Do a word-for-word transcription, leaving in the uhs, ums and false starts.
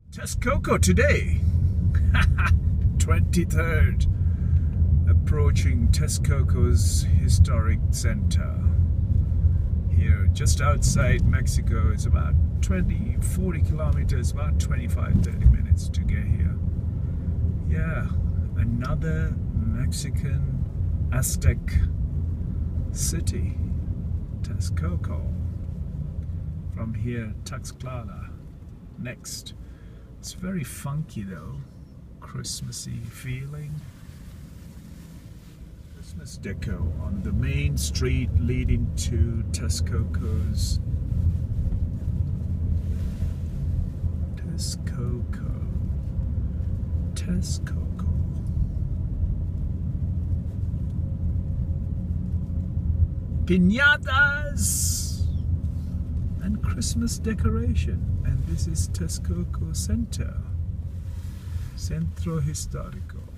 Texcoco today, twenty-third, approaching Texcoco's historic center. Here, just outside Mexico, is about twenty, forty kilometers, about twenty-five, thirty minutes to get here. Yeah, another Mexican Aztec city, Texcoco. From here, Tlaxcala next. It's very funky though, Christmassy feeling. Christmas deco on the main street leading to Texcoco's. Texcoco. Texcoco. Piñatas and Christmas decoration. And this is Texcoco Center, Centro Histórico.